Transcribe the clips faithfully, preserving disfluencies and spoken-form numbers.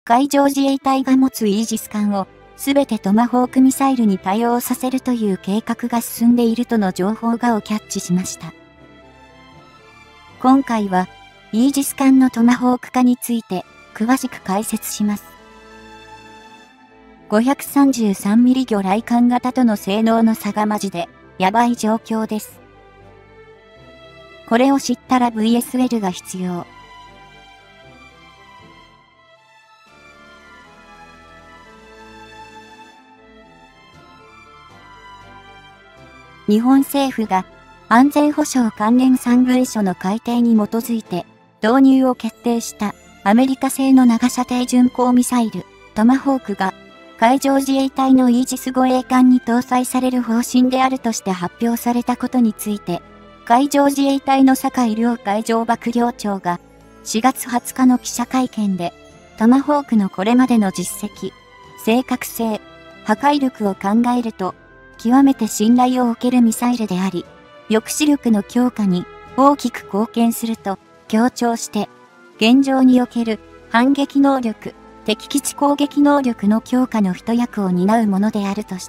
海上自衛隊が持つイージス艦をすべてトマホークミサイルに対応させるという計画が進んでいるとの情報がをキャッチしました。今回はイージス艦のトマホーク化について詳しく解説します。ごひゃくさんじゅうさんミリ魚雷艦型との性能の差がマジでやばい状況です。これを知ったら ブイエスエル が必要。日本政府が安全保障関連さん文書の改定に基づいて導入を決定したアメリカ製の長射程巡航ミサイルトマホークが海上自衛隊のイージス護衛艦に搭載される方針であるとして発表されたことについて、海上自衛隊の酒井良海上幕僚長がしがつはつかの記者会見で、トマホークのこれまでの実績、正確性、破壊力を考えると、極めて信頼を置けるミサイルであり、抑止力の強化に大きく貢献すると強調して、現状における反撃能力、敵基地攻撃能力の強化の一役を担うものであるとした。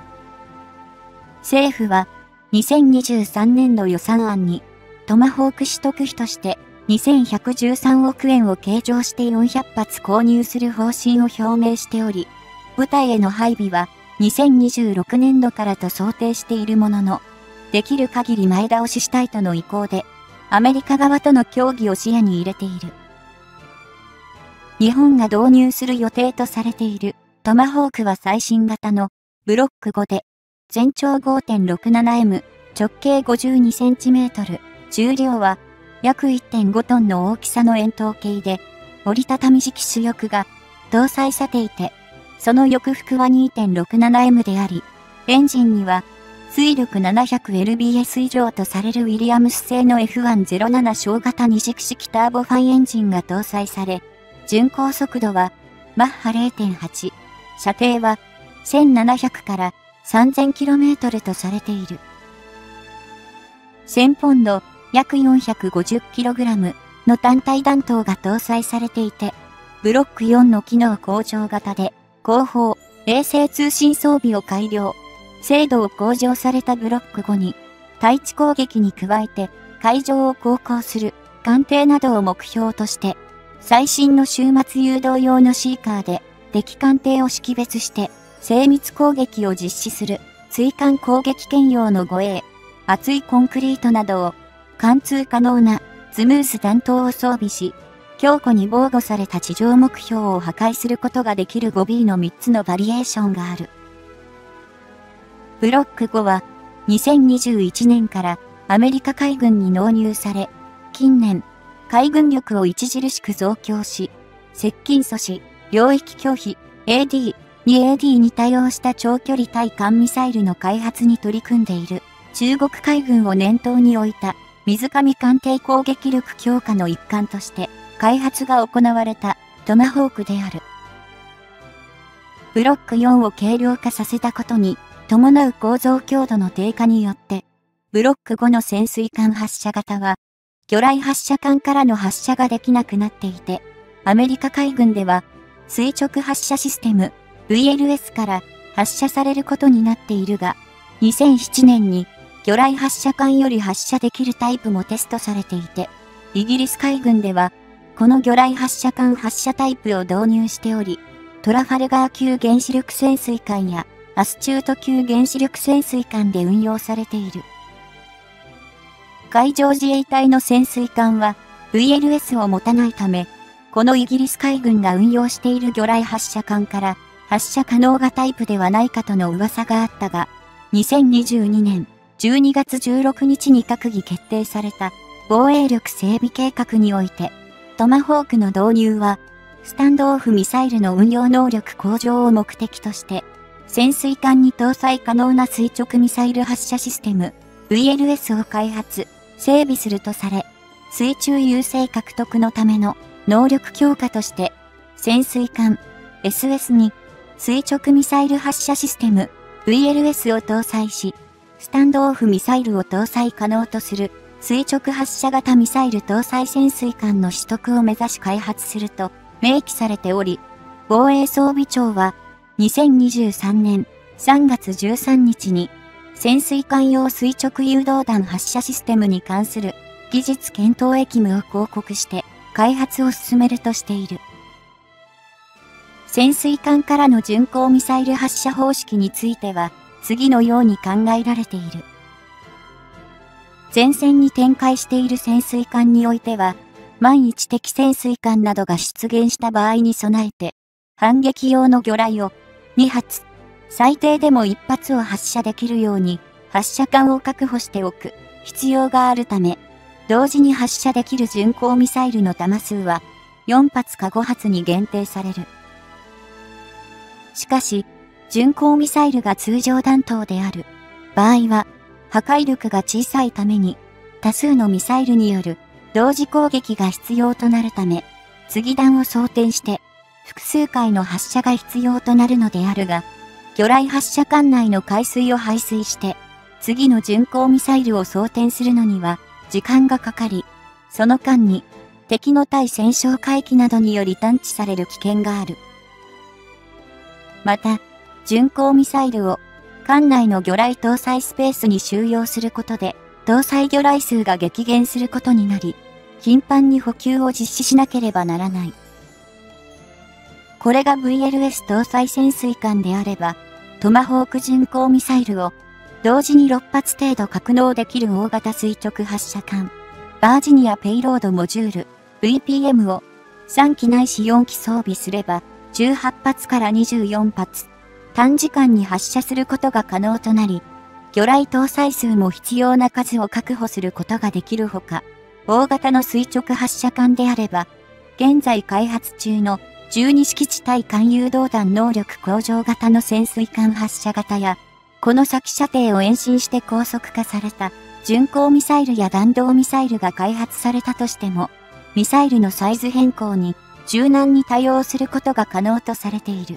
政府はにせんにじゅうさんねん度予算案にトマホーク取得費としてにせんひゃくじゅうさんおくえんを計上してよんひゃくはつ購入する方針を表明しており、部隊への配備はにせんにじゅうろくねん度からと想定しているものの、できる限り前倒ししたいとの意向で、アメリカ側との協議を視野に入れている。日本が導入する予定とされているトマホークは最新型のブロックごで全長 ごてんろくななエム、直径ごじゅうにセンチメートル、重量は約 いってんごトンの大きさの円筒形で、折りたたみ式主翼が搭載されていて、その翼幅は にてんろくななエム であり、エンジンには推力 ななひゃくエルビーエス 以上とされるウィリアムス製の エフせんなな 小型二軸式ターボファンエンジンが搭載され、巡航速度はマッハ れいてんはち、射程はせんななひゃくからさんぜんキロメートルとされている。せんポンド、約 よんひゃくごじゅっキログラム の単体弾頭が搭載されていて、ブロックよんの機能向上型で、後方、衛星通信装備を改良、精度を向上されたブロックごに、対地攻撃に加えて、海上を航行する艦艇などを目標として、最新の終末誘導用のシーカーで、敵艦艇を識別して、精密攻撃を実施する、追艦攻撃兼用の護衛、厚いコンクリートなどを、貫通可能な、スムース弾頭を装備し、強固に防護された地上目標を破壊することができる ごビー のみっつのバリエーションがある。ブロックごは、にせんにじゅういちねんからアメリカ海軍に納入され、近年、海軍力を著しく増強し、接近阻止、領域拒否、エーディー、にエーディー に対応した長距離対艦ミサイルの開発に取り組んでいる中国海軍を念頭に置いた水上艦艇攻撃力強化の一環として開発が行われたトマホークである。ブロックよんを軽量化させたことに伴う構造強度の低下によって、ブロックごの潜水艦発射型は魚雷発射管からの発射ができなくなっていて、アメリカ海軍では垂直発射システム ブイエルエス から発射されることになっているが、にせんななねんに魚雷発射管より発射できるタイプもテストされていて、イギリス海軍ではこの魚雷発射管発射タイプを導入しており、トラファルガー級原子力潜水艦やアスチュート級原子力潜水艦で運用されている。海上自衛隊の潜水艦は ブイエルエス を持たないため、このイギリス海軍が運用している魚雷発射管から発射可能がタイプではないかとの噂があったが、にせんにじゅうにねんじゅうにがつじゅうろくにちに閣議決定された防衛力整備計画において、トマホークの導入は、スタンドオフミサイルの運用能力向上を目的として、潜水艦に搭載可能な垂直ミサイル発射システム ブイエルエス を開発、整備するとされ、水中優勢獲得のための能力強化として、潜水艦 エスエス に垂直ミサイル発射システム ブイエルエス を搭載し、スタンドオフミサイルを搭載可能とする垂直発射型ミサイル搭載潜水艦の取得を目指し開発すると明記されており、防衛装備庁はにせんにじゅうさんねんさんがつじゅうさんにちに潜水艦用垂直誘導弾発射システムに関する技術検討役務を報告して開発を進めるとしている。潜水艦からの巡航ミサイル発射方式については次のように考えられている。前線に展開している潜水艦においては、万一敵潜水艦などが出現した場合に備えて、反撃用の魚雷をにはつ、最低でもいっぱつを発射できるように発射管を確保しておく必要があるため、同時に発射できる巡航ミサイルの弾数はよんはつかごはつに限定される。しかし、巡航ミサイルが通常弾頭である場合は、破壊力が小さいために、多数のミサイルによる同時攻撃が必要となるため、次弾を装填して、複数回の発射が必要となるのであるが、魚雷発射管内の海水を排水して、次の巡航ミサイルを装填するのには、時間がかかり、その間に、敵の対戦哨戒機などにより探知される危険がある。また、巡航ミサイルを、艦内の魚雷搭載スペースに収容することで、搭載魚雷数が激減することになり、頻繁に補給を実施しなければならない。これが ブイエルエス 搭載潜水艦であれば、トマホーク巡航ミサイルを、同時にろっぱつ程度格納できる大型垂直発射艦、バージニアペイロードモジュール、ブイピーエム をさんきないしよんき装備すれば、じゅうはっぱつからにじゅうよんはつ、短時間に発射することが可能となり、魚雷搭載数も必要な数を確保することができるほか、大型の垂直発射艦であれば、現在開発中のじゅうにしき地対艦誘導弾能力向上型の潜水艦発射型や、この先射程を延伸して高速化された巡航ミサイルや弾道ミサイルが開発されたとしても、ミサイルのサイズ変更に柔軟に対応することが可能とされている。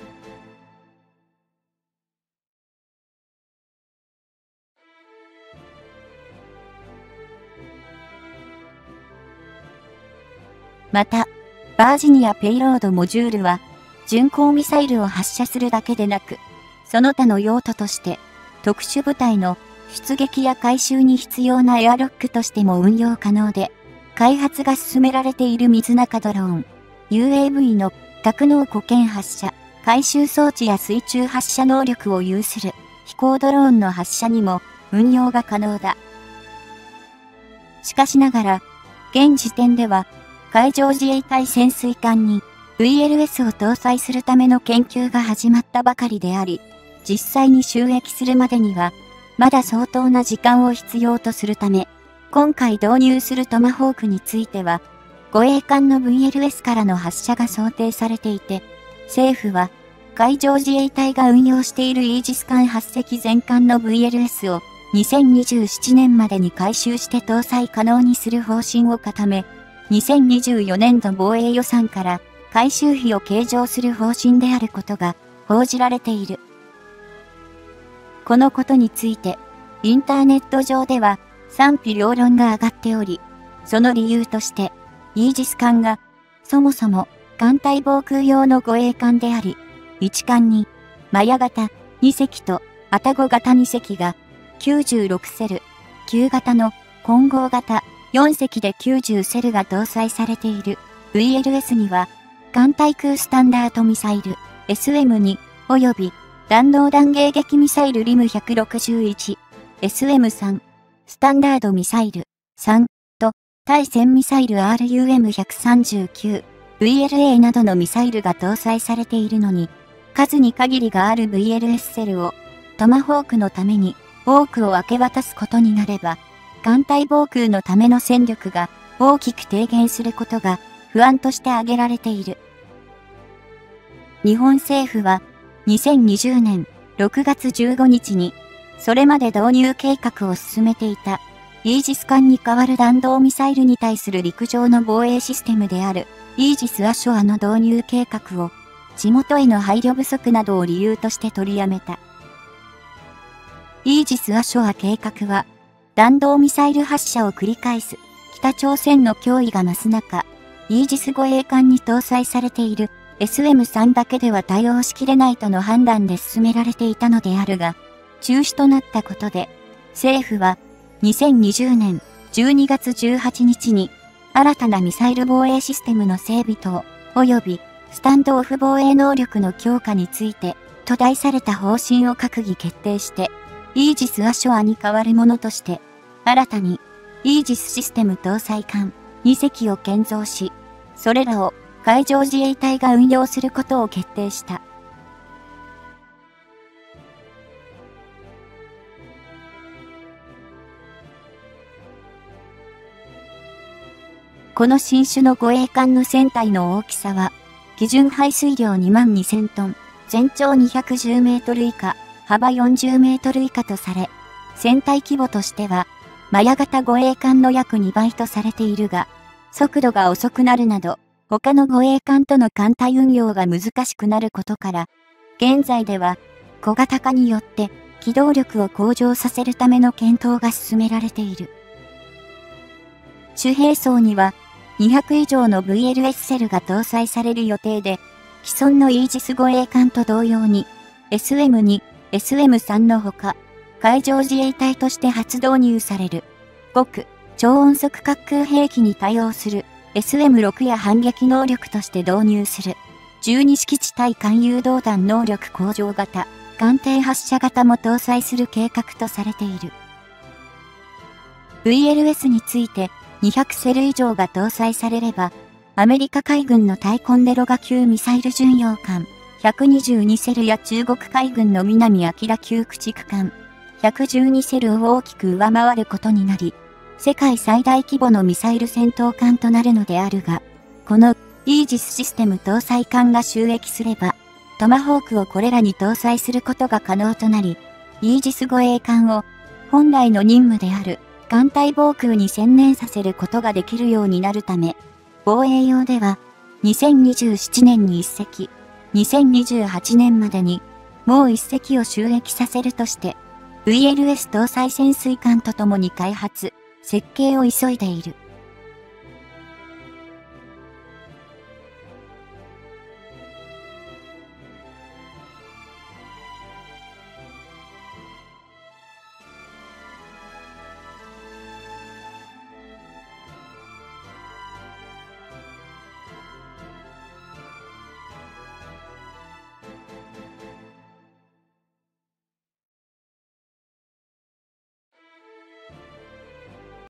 また、バージニアペイロードモジュールは、巡航ミサイルを発射するだけでなく、その他の用途として、特殊部隊の出撃や回収に必要なエアロックとしても運用可能で、開発が進められている水中ドローン、ユーエーブイ の格納固形発射、回収装置や水中発射能力を有する飛行ドローンの発射にも運用が可能だ。しかしながら、現時点では、海上自衛隊潜水艦に ブイエルエス を搭載するための研究が始まったばかりであり、実際に収益するまでには、まだ相当な時間を必要とするため、今回導入するトマホークについては、護衛艦の ブイエルエス からの発射が想定されていて、政府は、海上自衛隊が運用しているイージス艦はっせき全艦の ブイエルエス をにせんにじゅうななねんまでに改修して搭載可能にする方針を固め、にせんにじゅうよねんど防衛予算から改修費を計上する方針であることが報じられている。このことについて、インターネット上では賛否両論が上がっており、その理由として、イージス艦が、そもそも艦隊防空用の護衛艦であり、いち艦に、マヤ型にせきとアタゴ型にせきが、きゅうじゅうろくセル、きゅう型の混合型よんせきできゅうじゅうセルが搭載されている ブイエルエス には、艦対空スタンダードミサイル エスエムに 及び弾道弾迎撃ミサイルリムひゃくろくじゅういち、エスエムさん、スタンダードミサイルさんと対戦ミサイル アールユーエムひゃくさんじゅうきゅう、ブイエルエー などのミサイルが搭載されているのに、数に限りがある ブイエルエス セルをトマホークのために多くを明け渡すことになれば、艦隊防空のための戦力が大きく低減することが不安として挙げられている。日本政府はにせんにじゅうねんろくがつじゅうごにちにそれまで導入計画を進めていたイージス艦に代わる弾道ミサイルに対する陸上の防衛システムであるイージス・アショアの導入計画を地元への配慮不足などを理由として取りやめた。イージス・アショア計画は弾道ミサイル発射を繰り返す北朝鮮の脅威が増す中、 イージス護衛艦に搭載されている エスエムスリー だけでは対応しきれないとの判断で進められていたのであるが、中止となったことで、政府はにせんにじゅうねんじゅうにがつじゅうはちにちに新たなミサイル防衛システムの整備等、及びスタンドオフ防衛能力の強化について、と題された方針を閣議決定して、イージス・アショアに代わるものとして、新たにイージスシステム搭載艦にせきを建造し、それらを海上自衛隊が運用することを決定した。この新種の護衛艦の船体の大きさは、基準排水量にまんにせんトン、全長にひゃくじゅうメートル以下、幅よんじゅうメートル以下とされ、船体規模としては、マヤ型護衛艦の約にばいとされているが、速度が遅くなるなど、他の護衛艦との艦隊運用が難しくなることから、現在では小型化によって機動力を向上させるための検討が進められている。主兵装にはにひゃくいじょうの ブイエルエス セルが搭載される予定で、既存のイージス護衛艦と同様に エスエムに、エスエムスリー のほか、海上自衛隊として初導入される極超音速滑空兵器に対応する エスエムシックス や反撃能力として導入するじゅうに式地対艦誘導弾能力向上型、艦艇発射型も搭載する計画とされている。ブイエルエス についてにひゃくセル以上が搭載されれば、アメリカ海軍の対コンデロガ級ミサイル巡洋艦ひゃくにじゅうにセルや中国海軍の南明級駆逐艦ひゃくじゅうにセルを大きく上回ることになり、世界最大規模のミサイル戦闘艦となるのであるが、このイージスシステム搭載艦が就役すれば、トマホークをこれらに搭載することが可能となり、イージス護衛艦を本来の任務である艦隊防空に専念させることができるようになるため、防衛用ではにせんにじゅうななねんにいっせき、にせんにじゅうはちねんまでにもういっせきを就役させるとして、ブイエルエス 搭載潜水艦とともに開発、設計を急いでいる。